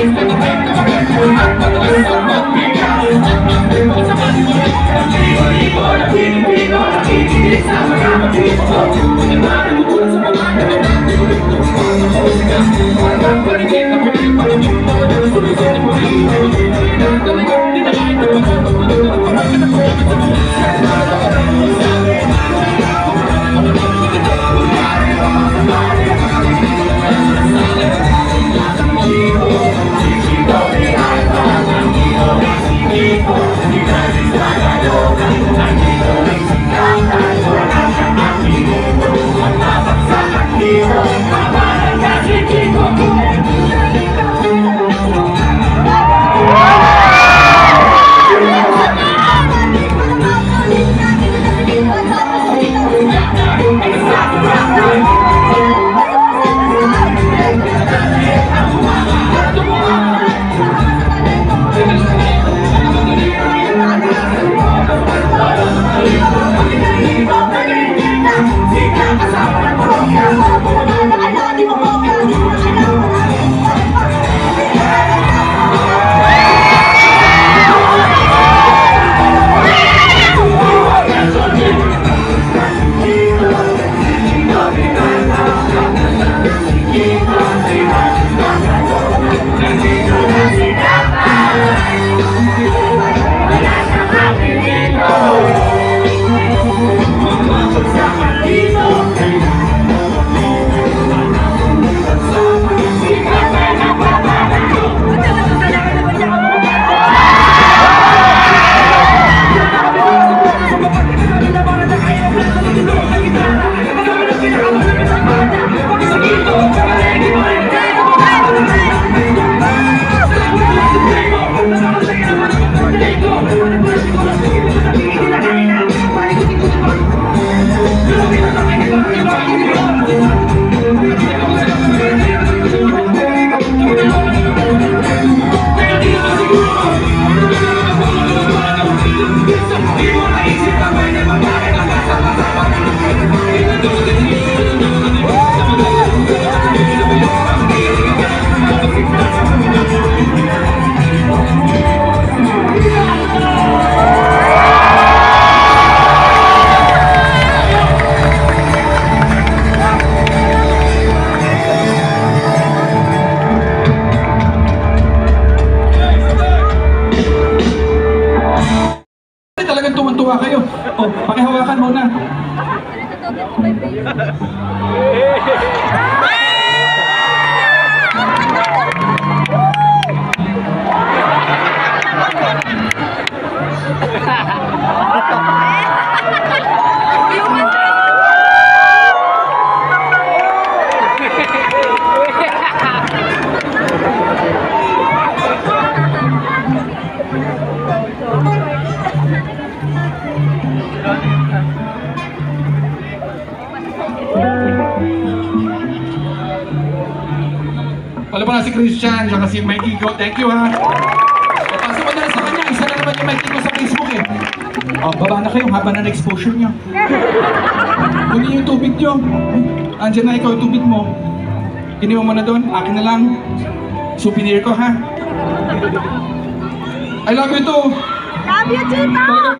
Talagang tuwan-tuwa kayo. Oh, pakihawakan muna. Wala pa na si Christian, saka si Mikey Go. Thank you, ha. O, pasok mo na sa kanya. Isa na naman yung Mikey Go sa Facebook, eh. O, baba na kayo haba na exposure nyo. Kunin yung tubig nyo. Andiyan na ikaw yung tubig mo. Iniwan mo na doon. Akin na lang. Souvenir ko, ha. I love you too. Love you, Tita!